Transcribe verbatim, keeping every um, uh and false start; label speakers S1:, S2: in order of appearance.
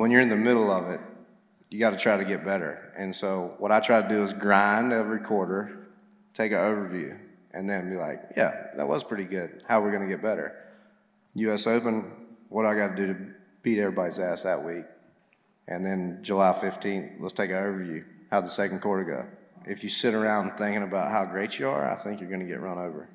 S1: when you're in the middle of it, you got to try to get better. And so what I try to do is grind every quarter, take an overview, and then be like, yeah, that was pretty good. How are we going to get better? U S Open, what do I got to do to beat everybody's ass that week? And then July fifteenth, let's take an overview. How'd the second quarter go? If you sit around thinking about how great you are, I think you're going to get run over.